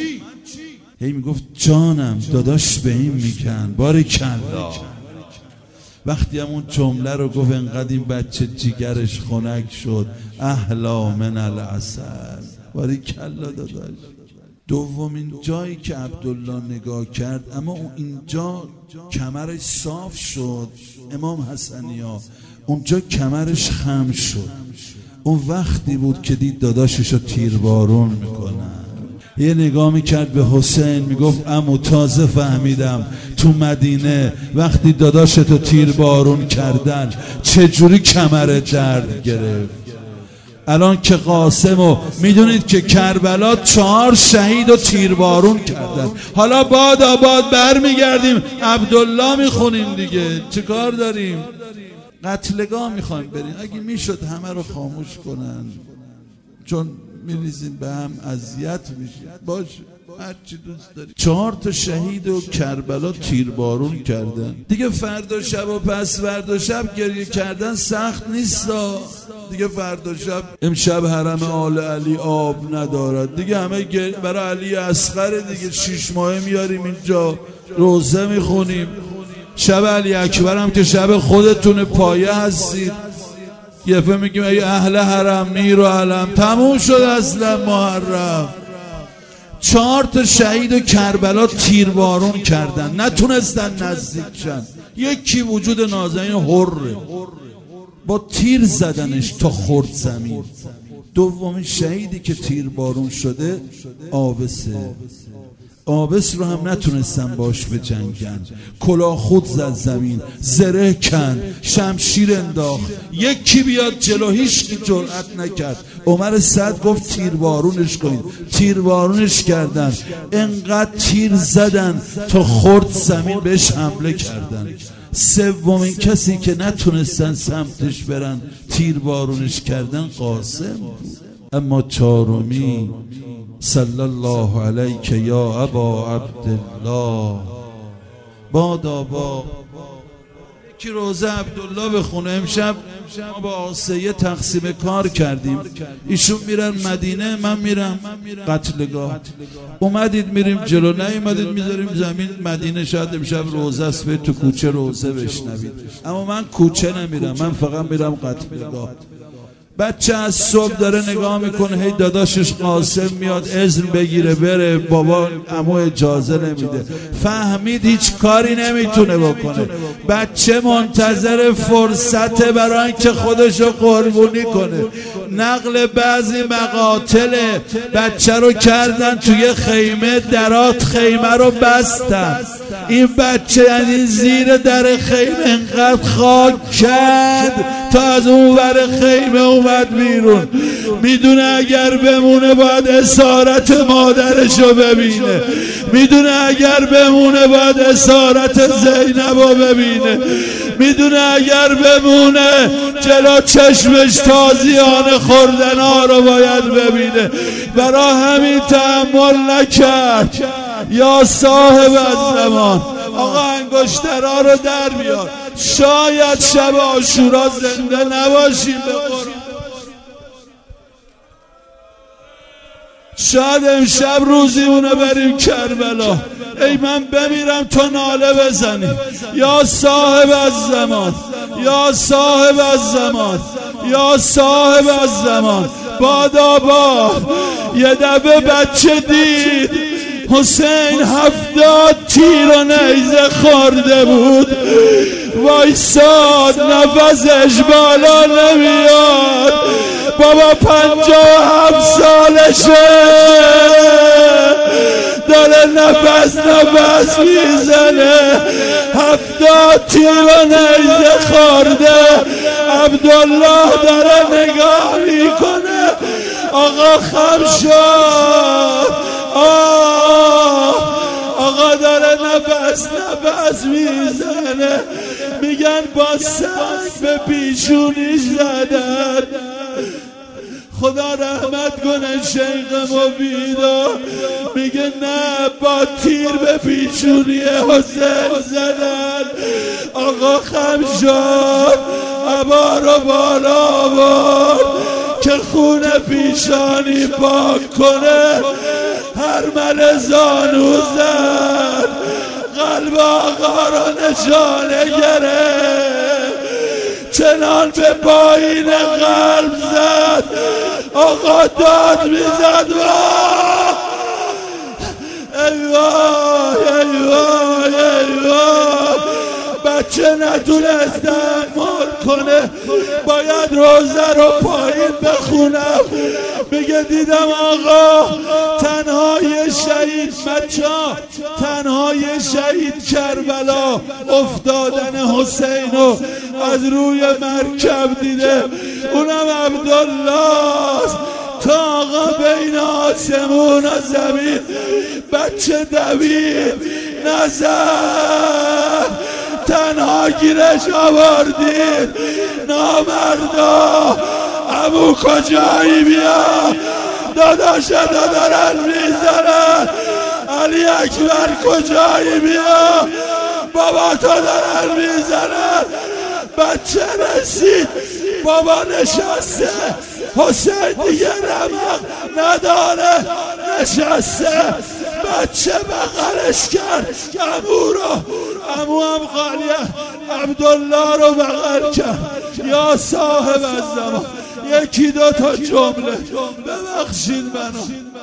هی میگفت جانم داداش به این میکن. باریکلا. وقتی همون جمله رو گفت انقدر این بچه جیگرش خنک شد، احلا من العسل. باریکلا داداش. دومین جایی که عبدالله نگاه کرد، اما اینجا کمرش صاف شد. امام حسنی‌ها اونجا کمرش خم شد. اون وقتی بود که دید داداششو تیربارون میکنن. یه نگاه میکرد به حسین، میگفت عمو تازه فهمیدم تو مدینه وقتی داداشتو تیربارون کردن چجوری کمر درد گرفت. الان که قاسمو میدونید که کربلا 4 شهید و تیربارون کردن. حالا باد آباد برمیگردیم عبدالله میخونیم دیگه، چه کار داریم؟ قتلگاه میخوایم بریم. اگه میشد همه رو خاموش کنن، چون میریزیم به هم، اذیت میشیم. باشه هرچی دوست داری. 4 تا شهید و کربلا تیربارون کردن دیگه. فردا شب و پس فردا شب گریه کردن سخت نیست دیگه. فردا شب، امشب حرم آل علی آب ندارد دیگه، همه برای علی اصغر دیگه. 6 ماه میاریم اینجا روزه میخونیم. شب علی اکبر هم که شب خودتون پایه هستید، یه فهم میگیم ای اهل حرم میر و علم. تموم شد اصلا محرم. 4 تا شهید و کربلا تیربارون کردن، نتونستن نزدیک شن. یکی وجود نازنین حره، با تیر زدنش تا خورد زمین. دومین شهیدی که تیربارون شده آبسه. آبس رو هم نتونستن باش بجنگن. کلاه خود زد زمین، زره کن، شمشیر انداخت. یکی بیاد جلو، هیچ کی جرأت نکرد. عمر سعد گفت تیربارونش کنید. تیربارونش کردن، انقدر تیر زدن تا خورد زمین، بهش حمله کردن. سومین کسی که نتونستن سمتش برن تیربارونش کردن قاسم بود. اما چهارمی صلی الله علیک یا ابا عبدالله. بادا با یکی روزه عبدالله بخونه. امشب ما با آسیه تقسیم کار کردیم. ایشون میرن مدینه، من میرم قتلگاه. اومدید میریم جلو، نیومدید میذاریم زمین. مدینه شاید امشب روزه است، به تو کوچه روزه بشنوید. اما من کوچه نمیرم، من فقط میرم قتلگاه. بچه از صبح داره نگاه میکنه، هی داداشش قاسم میاد اذن بگیره بره، بابا عمو اجازه نمیده. فهمید هیچ کاری نمیتونه بکنه. بچه منتظر فرصت برای اینکه خودشو قربونی کنه. نقل بعضی مقاتل بچه رو کردن توی خیمه، درات خیمه رو بستن. این بچه یعنی زیر در خیمه انقدر خاک کرد تا از اون ور خیمه اومد بیرون. میدونه اگر بمونه باید اسارت مادرشو ببینه. میدونه اگر بمونه باید اسارت زینبو ببینه. میدونه اگر بمونه جلو چشمش تازیان خوردنا رو باید ببینه. برا همین تحمل نکرد. یا صاحب الزمان، آقا انگشترها رو در بیار. شاید شب عاشورا زنده نباشیم، به قرآن شاید امشب روزیمونه بریم کربلا. ای من بمیرم تو ناله بزنی. یا صاحب الزمان، یا صاحب الزمان، یا صاحب الزمان. بادا باد. یه دفعه بچه دید حسین 70 تیر و نیزه خورده بود. وایساد، نفسش بالا نمیاد. بابا 57 سالشه، داره نفس میزنه. 70 تیر و نیزه خورده. عبدالله داره نگاه میکنه. آقا خم شد. آقا داره نفس میزنه. میگن با سنگ به پیشونیش زدن. خدا رحمت کنه شیخ مفیدا. میگه نه، با تیر به پیشونی حسین زدن. آقا خم شد، عبا رو بالا آورد که خون پیشانی پاک کنه. هرمل زانو زد، قلب آقا را نشانه گرفت. چنان به پایین قلب زد، آقا داد میزد ای وای ای وای ای وای. بچه نتونست تحمل کنه، باید روزه رو پایین بخونم. میگه دیدم آقا تنهای شهید مچا، تنهای شهید کربلا افتادن حسینو از روی مرکب دیده، اونم عبدالله. تا آقا بین آسمون و زمین بچه دوید نزد، تنها گیرش آوردید. نامردا عمو کجایی؟ بیا داداش دارن میزنن. علی اکبر کجایی؟ بیا بابا تو دارن میزنن. بچه رسید، بابا نشسته، حسین دیگه رمق نداره، نشسته. بچه بغلش کرد عمو رو، عمو هم خالیه عبدالله رو بغل کرد. یا صاحب الزمان یکی دو تا جمله. ببخشید منو،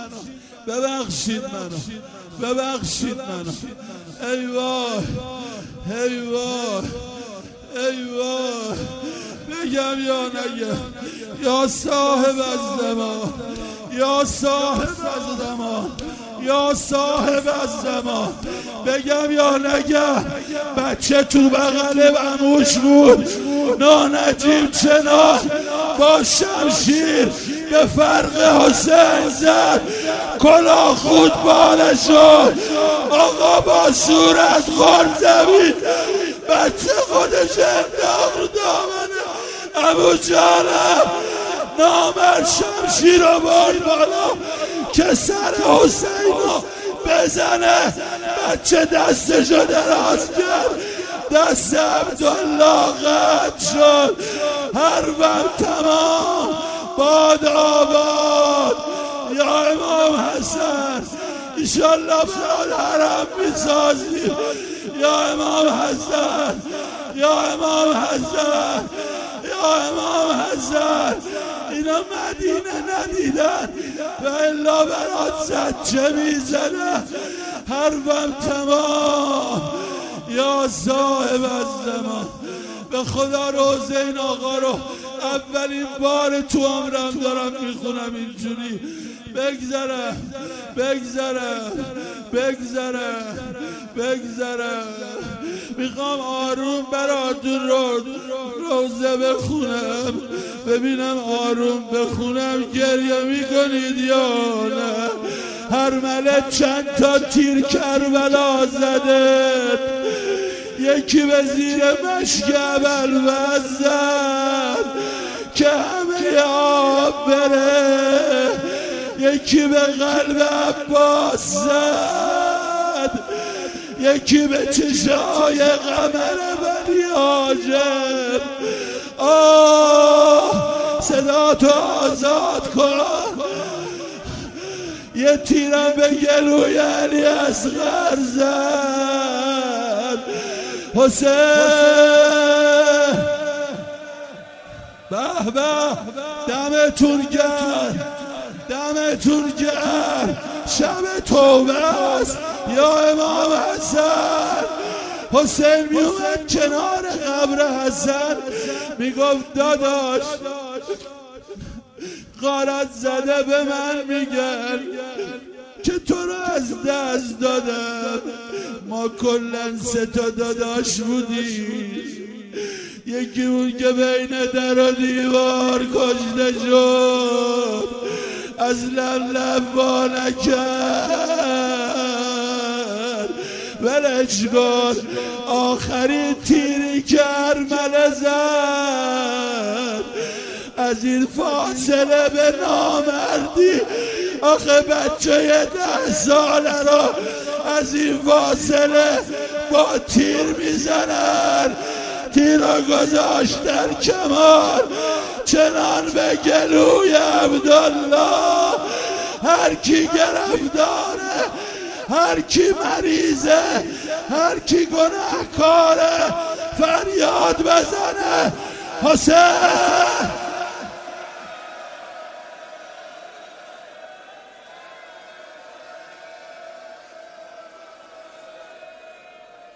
ببخشید منو، ببخشید منو. ای وای ای وای ای وای. بگم یا نگم؟ یا صاحب الزمان، یا صاحب الزمان، یا صاحب الزمان. بگم یا نگم؟ بچه تو بغل عموش بود، نانجیم چنان با شمشیر به فرق حسین زد، کلاه خود بالشون. آقا با صورت خورد زمین، بچه خودش انداخت رو دامنه عمو جانم. نامرد شمشیر رو برد بالا که سر حسین رو بزنه. بچه دستشو دراز کرد، دست عبدالله قطع شد. حربم تمام، باد آباد. یا امام حسن انشالله برات حرم میسازیم. یا امام حسن، یا امام حسن، یا امام حسن. اینا مدینه ندیدن و الا برات زجه میزنن. حربم تمام. یا صاحب الزمان، به خدا روزه این آقا رو اولین بار تو عمرم دارم میخونم اینجوری. بگذره بگذره بگذره بگذره. میخوام آروم براتون روزه بخونم، ببینم آروم بخونم گریه میکنید یا نه. هرمله چند تا تیر کربلا زده، یکی به زیر مشک ابوالفضل زد که همه آب بره، یکی به قلب عباس زد، یکی به چشای قمر بنی هاشم. آه صدا تو آزاد کن. یه تیرم به گلوی علی اصغر زد. حسین به به، دمتون گرم، دمتون گرم. شب توبه است. یا امام حسن. حسین میومد کنار قبر حسن میگفت داداش غارت زده به من میگن که تو رو از دست دادم. ما کلن 3 تا داداش بودیم، یکی اون که بین در و دیوار کشته شد، از لب وا نکرد، ولش کن. آخرین تیری که ارمله زد، از این فاصله به نامردی. آخه بچه 10 ساله رو از این فاصله با تیر میزنن. تیر رو گذاشتن کمان چنان به گلوی عبدالله. هر کی گرفتاره، هر کی مریضه، هر کی گناهکاره فریاد بزنه حسین.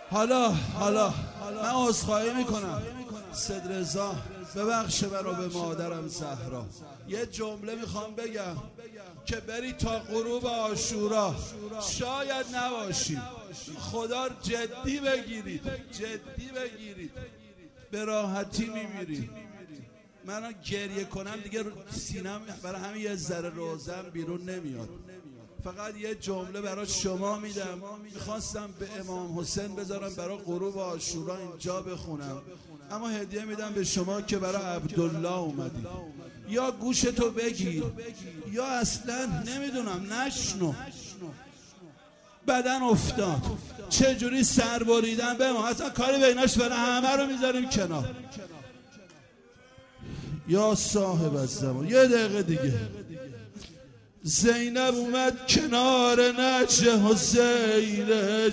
حالا من عذرخواهی میکنم صدرضا ببخشه منو به مادرم زهرا. یه جمله میخوام بگم که بری تا غروب عاشورا شاید نباشیم. خدا جدی بگیرید، جدی بگیرید، به راحتی میمیرید. من گریه کنم دیگه سینم برای همین یه ذره روزم بیرون نمیاد. فقط یه جمله برای شما میدم، میخواستم به امام حسین بذارم برای غروب عاشورا اینجا بخونم، اما هدیه میدم به شما که برای عبدالله اومدی. یا گوشتو بگیر یا اصلا نمیدونم نشنو. بدن افتاد چجوری سر بریدن به ما، اصلا کاری به ایناش برای همه رو میذاریم کنار. یا صاحب الزمان. یه دقیقه دیگه. زینب اومد کنار نعش حسینش،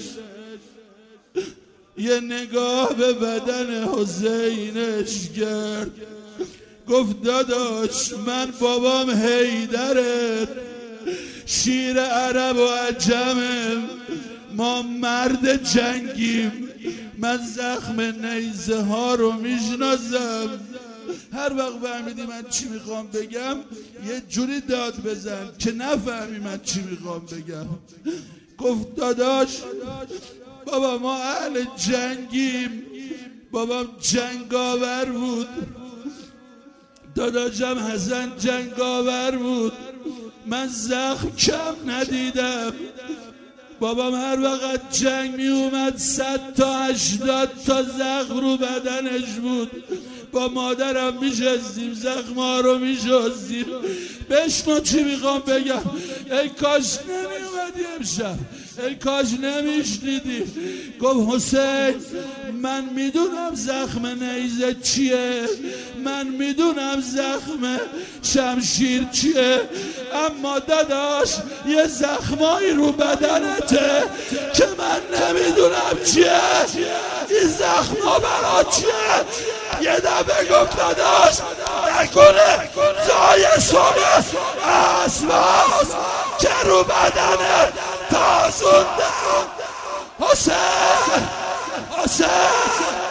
یه نگاه به بدن حسینش کرد، گفت داداش من بابام حیدره، شیر عرب و عجمه، ما مرد جنگیم، من زخم نیزه ها رو میشناسم. هر وقت فهمیدی من چی میخوام بگم یه جوری داد بزن که نفهمی من چی میخوام بگم. گفت داداش بابا ما اهل جنگیم، بابام جنگاور بود، داداشم حسن جنگاور بود، من زخم کم ندیدم. بابام هر وقت جنگ می اومد 100 تا 80 تا زخم رو بدنش بود. با مادرم میشستیم زخم‌ها رو میشستیم. بشنو چی میخوام بگم. ای کاش نمی اومدی امشب، ای کاش نمیشنیدی. گفت حسین من میدونم زخم نیزه چیه، من میدونم زخم شمشیر چیه، اما داداش یه زخمایی رو بدنته که من نمیدونم چیه. این زخما برا چیه؟ یه دفعه گفت داداش نکنه زای صبح اسواس که رو بدنه تازونده. حسین